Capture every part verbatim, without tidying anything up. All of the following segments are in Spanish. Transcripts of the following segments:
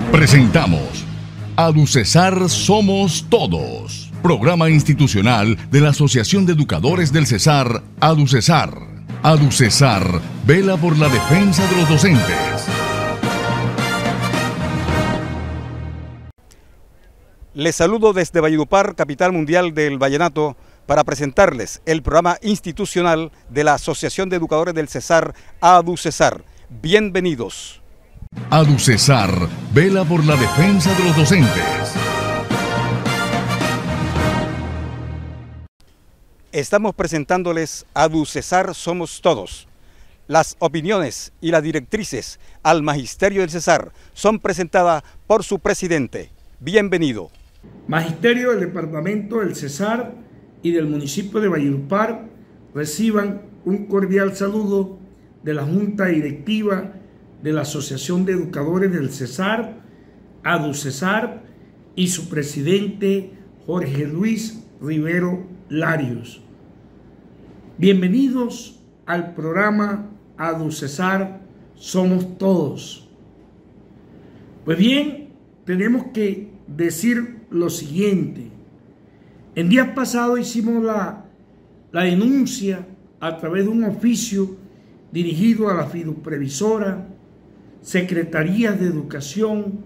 Presentamos AduCesar Somos Todos, programa institucional de la Asociación de Educadores del Cesar, AduCesar. AduCesar vela por la defensa de los docentes. Les saludo desde Valledupar, capital mundial del vallenato, para presentarles el programa institucional de la Asociación de Educadores del Cesar, AduCesar. Bienvenidos. AduCesar vela por la defensa de los docentes. Estamos presentándoles AduCesar Somos Todos. Las opiniones y las directrices al Magisterio del Cesar son presentadas por su presidente. Bienvenido. Magisterio del Departamento del Cesar y del municipio de Valledupar, reciban un cordial saludo de la Junta Directiva de la Asociación de Educadores del Cesar, AduCesar, y su presidente Jorge Luis Rivero Larios. Bienvenidos al programa AduCesar Somos Todos. Pues bien, tenemos que decir lo siguiente. En días pasados hicimos la, la denuncia a través de un oficio dirigido a la fiduprevisora, Secretarías de Educación,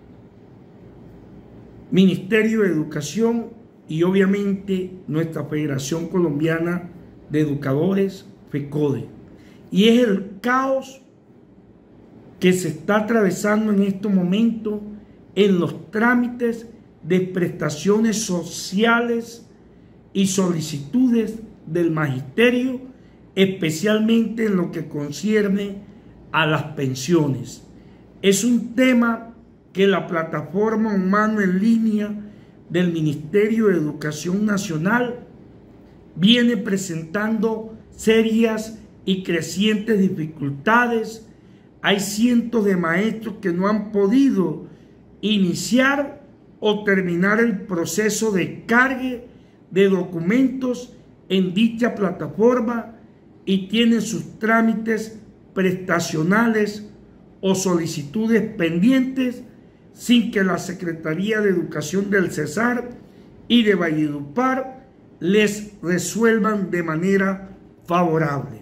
Ministerio de Educación y obviamente nuestra Federación Colombiana de Educadores, FECODE. Y es el caos que se está atravesando en estos momentos en los trámites de prestaciones sociales y solicitudes del magisterio, especialmente en lo que concierne a las pensiones. Es un tema que la plataforma Humano en Línea del Ministerio de Educación Nacional viene presentando serias y crecientes dificultades. Hay cientos de maestros que no han podido iniciar o terminar el proceso de cargue de documentos en dicha plataforma y tienen sus trámites prestacionales o solicitudes pendientes sin que la Secretaría de Educación del Cesar y de Valledupar les resuelvan de manera favorable.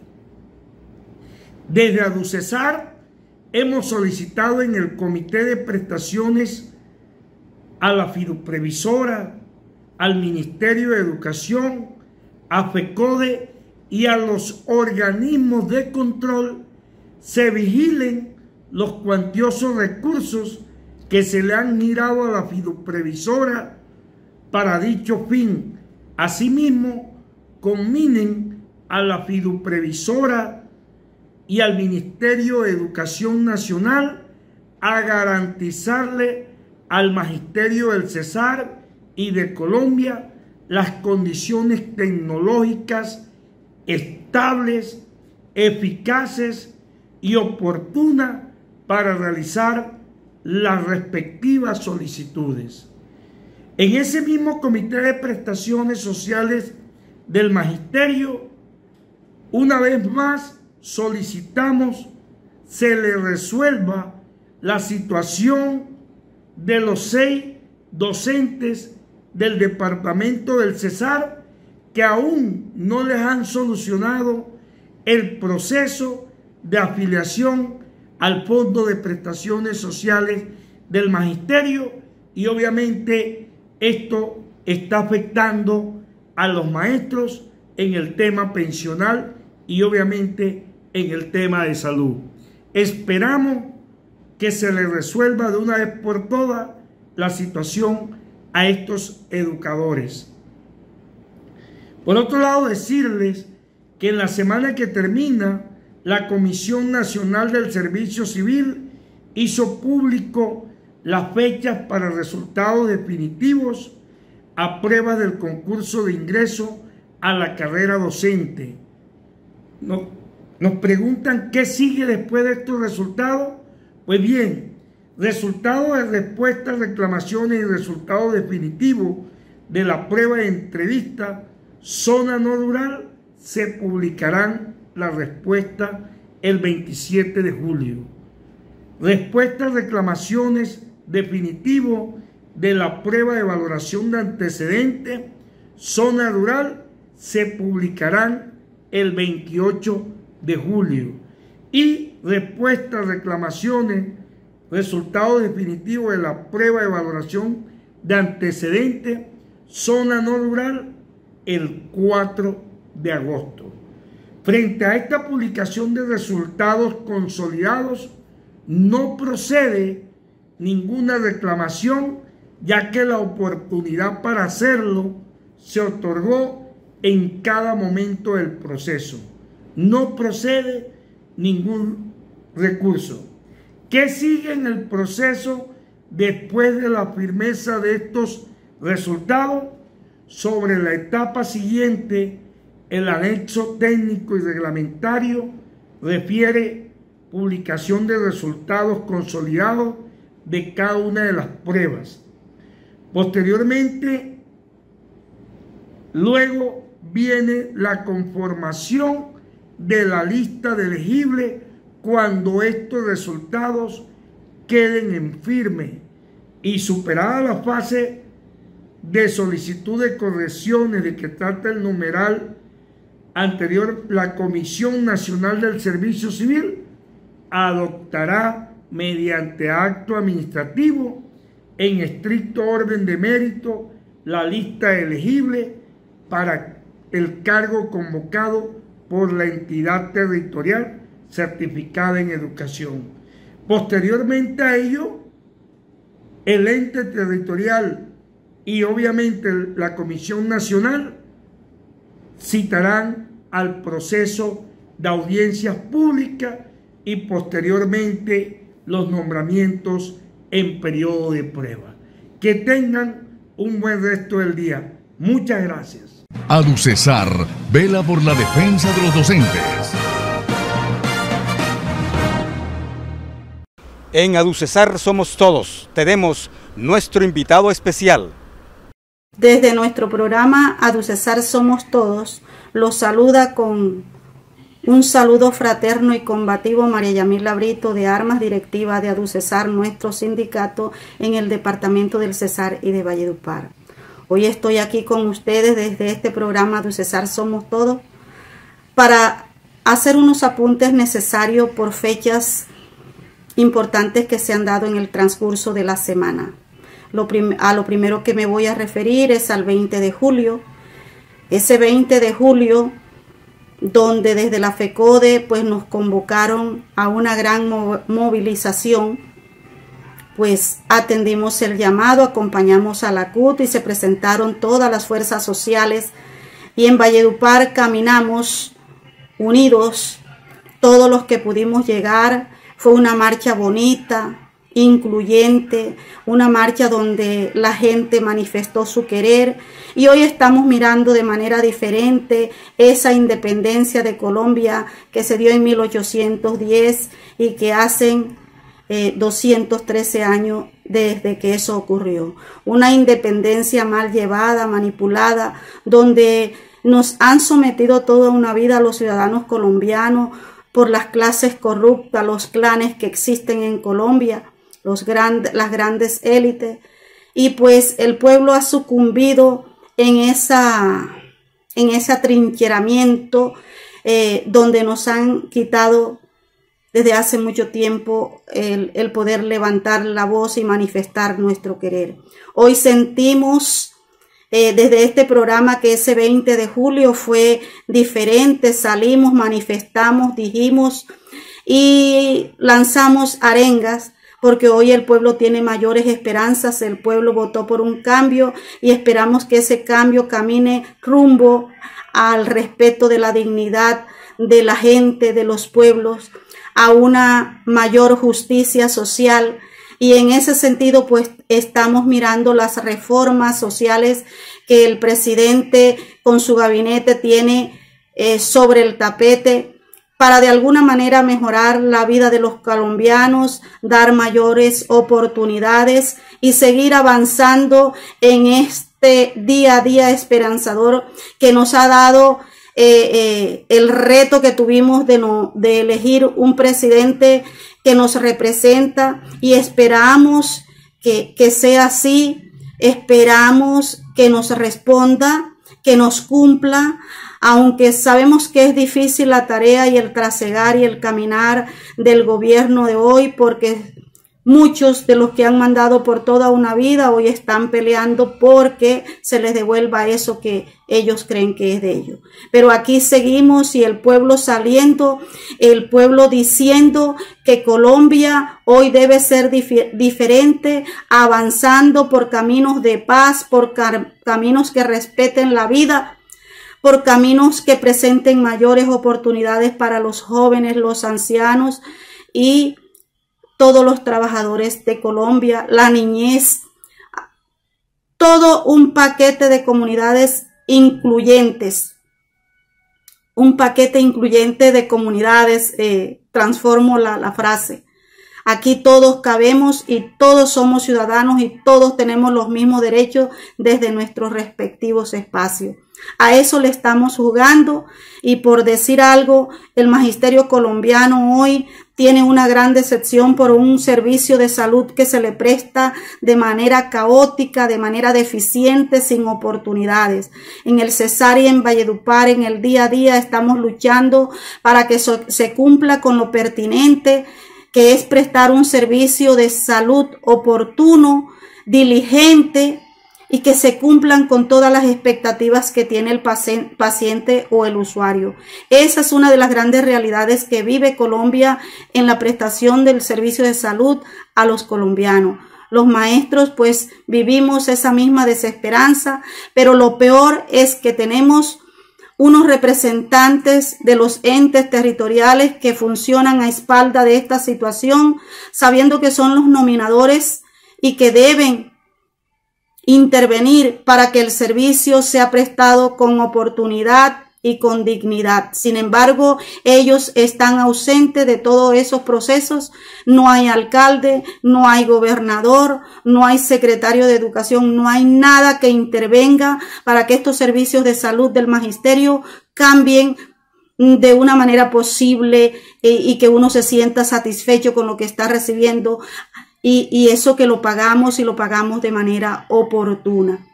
Desde AduCesar hemos solicitado en el Comité de Prestaciones a la fiduprevisora, al Ministerio de Educación, a FECODE y a los organismos de control se vigilen los cuantiosos recursos que se le han girado a la fiduprevisora para dicho fin. Asimismo, conminen a la fiduprevisora y al Ministerio de Educación Nacional a garantizarle al Magisterio del Cesar y de Colombia las condiciones tecnológicas estables, eficaces y oportunas para realizar las respectivas solicitudes. En ese mismo Comité de Prestaciones Sociales del Magisterio, una vez más solicitamos se le resuelva la situación de los seis docentes del Departamento del Cesar que aún no les han solucionado el proceso de afiliación al Fondo de Prestaciones Sociales del Magisterio, y obviamente esto está afectando a los maestros en el tema pensional y obviamente en el tema de salud. Esperamos que se le resuelva de una vez por todas la situación a estos educadores. Por otro lado, decirles que en la semana que termina, la Comisión Nacional del Servicio Civil hizo público las fechas para resultados definitivos a prueba del concurso de ingreso a la carrera docente. Nos, nos preguntan qué sigue después de estos resultados. Pues bien, resultados de respuestas, reclamaciones y resultados definitivos de la prueba de entrevista zona no rural se publicarán la respuesta el veintisiete de julio. Respuestas, reclamaciones definitivos de la prueba de valoración de antecedentes zona rural se publicarán el veintiocho de julio y respuesta a reclamaciones, resultados definitivos de la prueba de valoración de antecedentes zona no rural el cuatro de agosto. Frente a esta publicación de resultados consolidados, no procede ninguna reclamación, ya que la oportunidad para hacerlo se otorgó en cada momento del proceso. No procede ningún recurso. ¿Qué sigue en el proceso después de la firmeza de estos resultados? Sobre la etapa siguiente, el anexo técnico y reglamentario refiere publicación de resultados consolidados de cada una de las pruebas. Posteriormente, luego viene la conformación de la lista de elegibles cuando estos resultados queden en firme y superada la fase de solicitud de correcciones de que trata el numeral anterior, la Comisión Nacional del Servicio Civil adoptará mediante acto administrativo en estricto orden de mérito la lista elegible para el cargo convocado por la entidad territorial certificada en educación. Posteriormente a ello, el ente territorial y obviamente la Comisión Nacional citarán al proceso de audiencias públicas y posteriormente los nombramientos en periodo de prueba. Que tengan un buen resto del día. Muchas gracias. ADUCESAR vela por la defensa de los docentes. En ADUCESAR somos todos. Tenemos nuestro invitado especial. Desde nuestro programa ADUCESAR somos todos, los saluda con un saludo fraterno y combativo María Yamila Brito de Armas, directiva de ADUCESAR, nuestro sindicato en el departamento del Cesar y de Valledupar. Hoy estoy aquí con ustedes desde este programa ADUCESAR somos todos para hacer unos apuntes necesarios por fechas importantes que se han dado en el transcurso de la semana. Lo a lo primero que me voy a referir es al veinte de julio. Ese veinte de julio, donde desde la FECODE pues nos convocaron a una gran movilización, pues atendimos el llamado, acompañamos a la C U T y se presentaron todas las fuerzas sociales y en Valledupar caminamos unidos, todos los que pudimos llegar. Fue una marcha bonita, incluyente, una marcha donde la gente manifestó su querer y hoy estamos mirando de manera diferente esa independencia de Colombia que se dio en mil ochocientos diez y que hacen eh, doscientos trece años desde que eso ocurrió. Una independencia mal llevada, manipulada, donde nos han sometido toda una vida a los ciudadanos colombianos por las clases corruptas, los clanes que existen en Colombia, los grandes, las grandes élites, y pues el pueblo ha sucumbido en, esa, en ese atrincheramiento eh, donde nos han quitado desde hace mucho tiempo el, el poder levantar la voz y manifestar nuestro querer. Hoy sentimos Eh, desde este programa que ese veinte de julio fue diferente, salimos, manifestamos, dijimos y lanzamos arengas, porque hoy el pueblo tiene mayores esperanzas, el pueblo votó por un cambio y esperamos que ese cambio camine rumbo al respeto de la dignidad de la gente, de los pueblos, a una mayor justicia social. Y en ese sentido, pues, estamos mirando las reformas sociales que el presidente con su gabinete tiene eh, sobre el tapete para de alguna manera mejorar la vida de los colombianos, dar mayores oportunidades y seguir avanzando en este día a día esperanzador que nos ha dado eh, eh, el reto que tuvimos de, no, de elegir un presidente que nos representa y esperamos que, que sea así. Esperamos que nos responda, que nos cumpla, aunque sabemos que es difícil la tarea y el trasegar y el caminar del gobierno de hoy, porque muchos de los que han mandado por toda una vida hoy están peleando porque se les devuelva eso que ellos creen que es de ellos. Pero aquí seguimos y el pueblo saliendo, el pueblo diciendo que Colombia hoy debe ser dif- diferente, avanzando por caminos de paz, por car- caminos que respeten la vida, por caminos que presenten mayores oportunidades para los jóvenes, los ancianos y todos los trabajadores de Colombia, la niñez, todo un paquete de comunidades incluyentes, un paquete incluyente de comunidades, eh, transformo la, la frase. Aquí todos cabemos y todos somos ciudadanos y todos tenemos los mismos derechos desde nuestros respectivos espacios. A eso le estamos jugando y, por decir algo, el magisterio colombiano hoy tiene una gran decepción por un servicio de salud que se le presta de manera caótica, de manera deficiente, sin oportunidades. En el Cesar y en Valledupar, en el día a día, estamos luchando para que so- se cumpla con lo pertinente, que es prestar un servicio de salud oportuno, diligente, y que se cumplan con todas las expectativas que tiene el paciente o el usuario. Esa es una de las grandes realidades que vive Colombia en la prestación del servicio de salud a los colombianos. Los maestros pues vivimos esa misma desesperanza, pero lo peor es que tenemos unos representantes de los entes territoriales que funcionan a espalda de esta situación, sabiendo que son los nominadores y que deben intervenir para que el servicio sea prestado con oportunidad y con dignidad. Sin embargo, ellos están ausentes de todos esos procesos. No hay alcalde, no hay gobernador, no hay secretario de educación, no hay nada que intervenga para que estos servicios de salud del magisterio cambien de una manera posible y, y que uno se sienta satisfecho con lo que está recibiendo. Y, y eso que lo pagamos y lo pagamos de manera oportuna.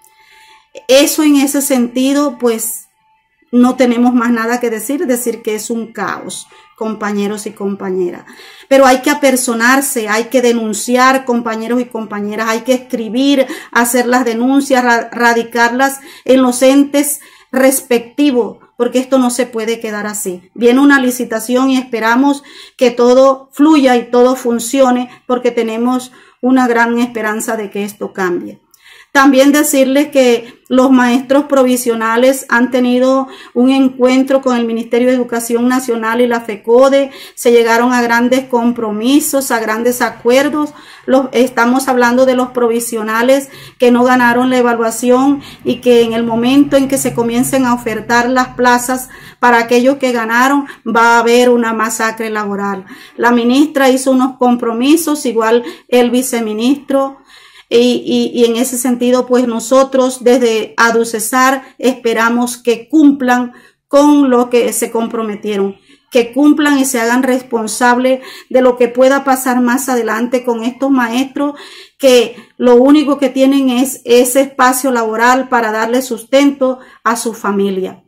Eso, en ese sentido, pues no tenemos más nada que decir, decir que es un caos, compañeros y compañeras. Pero hay que apersonarse, hay que denunciar, compañeros y compañeras, hay que escribir, hacer las denuncias, ra- radicarlas en los entes respectivos, porque esto no se puede quedar así. Viene una licitación y esperamos que todo fluya y todo funcione, porque tenemos una gran esperanza de que esto cambie. También decirles que los maestros provisionales han tenido un encuentro con el Ministerio de Educación Nacional y la FECODE, se llegaron a grandes compromisos, a grandes acuerdos. Los, estamos hablando de los provisionales que no ganaron la evaluación y que en el momento en que se comiencen a ofertar las plazas para aquellos que ganaron, va a haber una masacre laboral. La ministra hizo unos compromisos, igual el viceministro. Y, y, y en ese sentido, pues nosotros desde ADUCESAR esperamos que cumplan con lo que se comprometieron, que cumplan y se hagan responsables de lo que pueda pasar más adelante con estos maestros, que lo único que tienen es ese espacio laboral para darle sustento a su familia.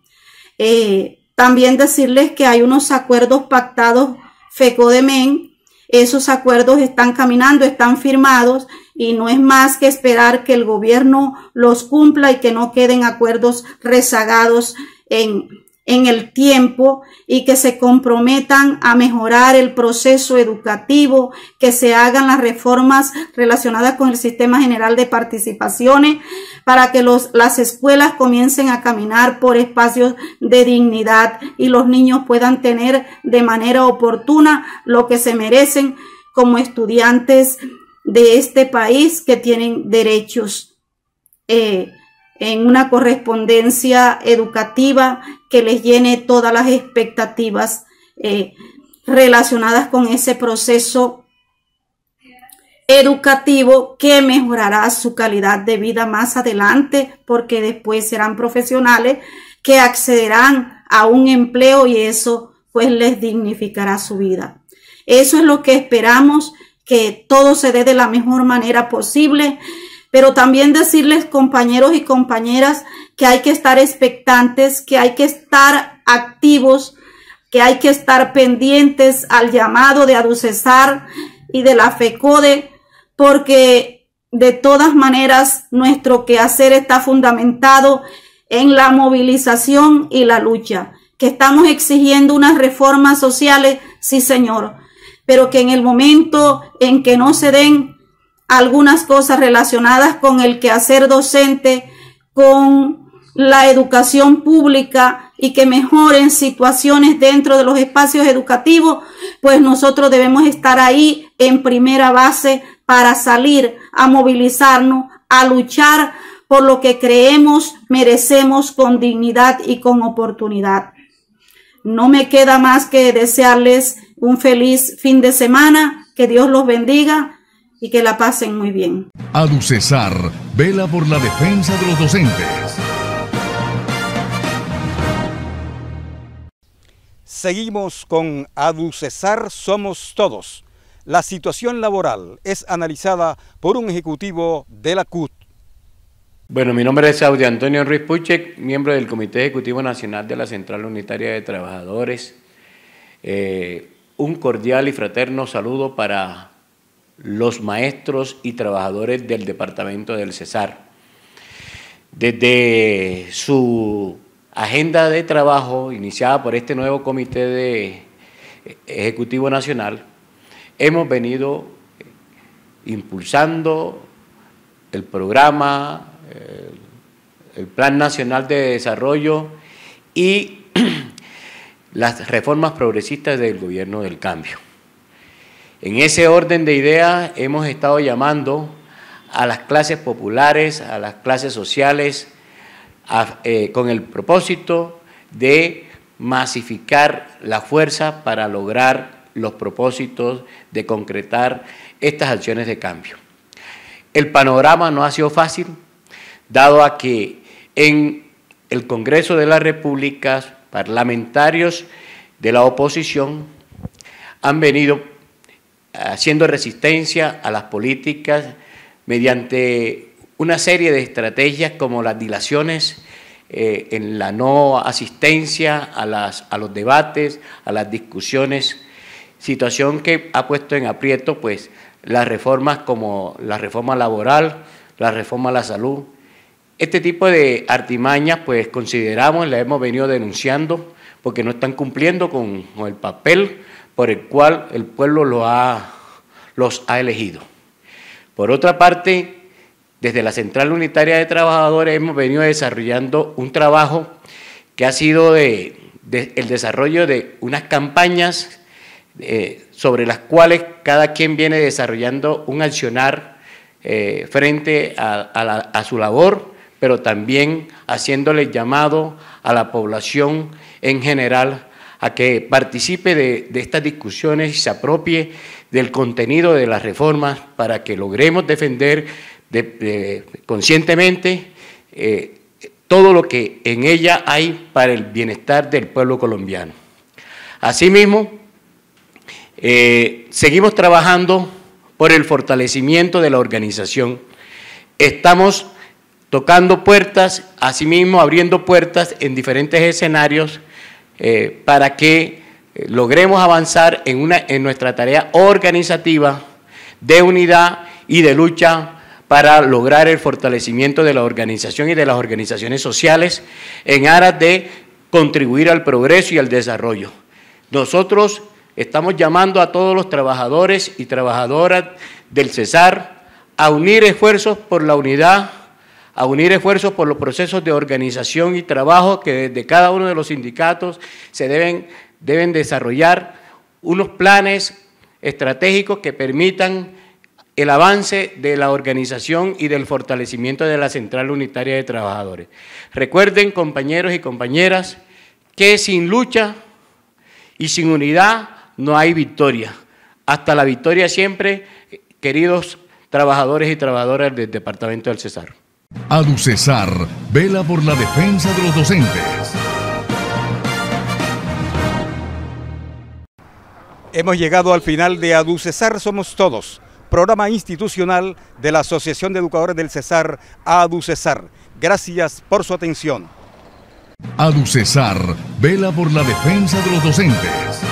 Eh, también decirles que hay unos acuerdos pactados FECODEMEN, esos acuerdos están caminando, están firmados, y no es más que esperar que el gobierno los cumpla y que no queden acuerdos rezagados en, en el tiempo, y que se comprometan a mejorar el proceso educativo, que se hagan las reformas relacionadas con el sistema general de participaciones para que los, las escuelas comiencen a caminar por espacios de dignidad y los niños puedan tener de manera oportuna lo que se merecen como estudiantes de este país, que tienen derechos eh, en una correspondencia educativa que les llene todas las expectativas eh, relacionadas con ese proceso educativo que mejorará su calidad de vida más adelante, porque después serán profesionales que accederán a un empleo y eso pues les dignificará su vida. Eso es lo que esperamos que todo se dé de la mejor manera posible, pero también decirles, compañeros y compañeras, que hay que estar expectantes, que hay que estar activos, que hay que estar pendientes al llamado de ADUCESAR y de la FECODE, porque de todas maneras nuestro quehacer está fundamentado en la movilización y la lucha, que estamos exigiendo unas reformas sociales, sí señor, pero que en el momento en que no se den algunas cosas relacionadas con el quehacer docente, con la educación pública y que mejoren situaciones dentro de los espacios educativos, pues nosotros debemos estar ahí en primera base para salir a movilizarnos, a luchar por lo que creemos merecemos con dignidad y con oportunidad. No me queda más que desearles un feliz fin de semana, que Dios los bendiga y que la pasen muy bien. ADUCESAR vela por la defensa de los docentes. Seguimos con ADUCESAR Somos Todos. La situación laboral es analizada por un ejecutivo de la C U T. Bueno, mi nombre es Audio Antonio Ruiz Puchek, miembro del Comité Ejecutivo Nacional de la Central Unitaria de Trabajadores. Eh, un cordial y fraterno saludo para los maestros y trabajadores del departamento del Cesar. Desde su agenda de trabajo iniciada por este nuevo Comité de Ejecutivo Nacional, hemos venido impulsando el programa, el, el Plan Nacional de Desarrollo y las reformas progresistas del Gobierno del Cambio. En ese orden de ideas hemos estado llamando a las clases populares, a las clases sociales, a, eh, con el propósito de masificar la fuerza para lograr los propósitos de concretar estas acciones de cambio. El panorama no ha sido fácil, dado a que en el Congreso de la República, parlamentarios de la oposición han venido haciendo resistencia a las políticas mediante una serie de estrategias como las dilaciones eh, en la no asistencia a, las, a los debates, a las discusiones, situación que ha puesto en aprieto pues, las reformas como la reforma laboral, la reforma a la salud. Este tipo de artimañas pues consideramos, las hemos venido denunciando porque no están cumpliendo con, con el papel por el cual el pueblo lo ha, los ha elegido. Por otra parte, desde la Central Unitaria de Trabajadores hemos venido desarrollando un trabajo que ha sido de, de, el desarrollo de unas campañas eh, sobre las cuales cada quien viene desarrollando un accionar eh, frente a, a, la, a su labor, pero también haciéndole llamado a la población en general a que participe de, de estas discusiones y se apropie del contenido de las reformas para que logremos defender de, de, conscientemente eh, todo lo que en ella hay para el bienestar del pueblo colombiano. Asimismo, eh, seguimos trabajando por el fortalecimiento de la organización. Estamos tocando puertas, asimismo abriendo puertas en diferentes escenarios eh, para que eh, logremos avanzar en, una, en nuestra tarea organizativa de unidad y de lucha para lograr el fortalecimiento de la organización y de las organizaciones sociales en aras de contribuir al progreso y al desarrollo. Nosotros estamos llamando a todos los trabajadores y trabajadoras del Cesar a unir esfuerzos por la unidad, a unir esfuerzos por los procesos de organización y trabajo que desde cada uno de los sindicatos se deben, deben desarrollar unos planes estratégicos que permitan el avance de la organización y del fortalecimiento de la Central Unitaria de Trabajadores. Recuerden, compañeros y compañeras, que sin lucha y sin unidad no hay victoria. Hasta la victoria siempre, queridos trabajadores y trabajadoras del Departamento del Cesar. ADUCESAR vela por la defensa de los docentes. Hemos llegado al final de ADUCESAR Somos Todos, programa institucional de la Asociación de Educadores del Cesar, ADUCESAR. Gracias por su atención. ADUCESAR vela por la defensa de los docentes.